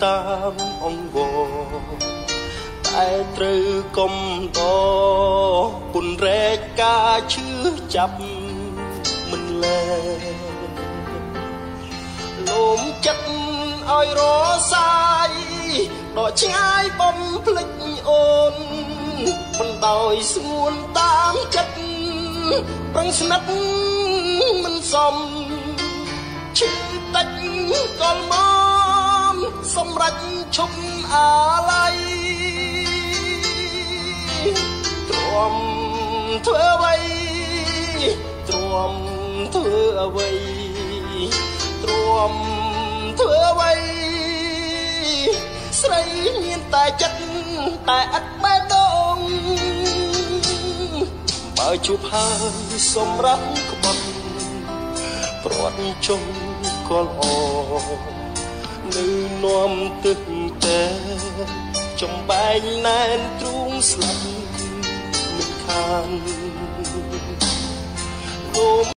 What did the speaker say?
តាមអង្វរតែត្រូវកុំដពុនរែកការឈឺចាប់មិនលែលោមចិត្តឲ្យរសាយដកឆ្ងាយបំភ្លេចអូនមិនដោយស្ងួនតាមចិត្តប្រឹងស្និទ្ធមិនសមឈឺតិចកលមកសម្រេចឈប់អាឡ័យទ្រាំធ្វើអ្វីទ្រាំធ្វើអ្វីទ្រាំធ្វើអ្វីស្រីមានតែចិត្តតែឥតបេះដូងបើជួបហើយសម្រាប់ក្បត់ព្រាត់ចុងក៏ល្អនៅនាំទឹកតែចំបែងណែនទ្រូងស្លាប់មិនខាន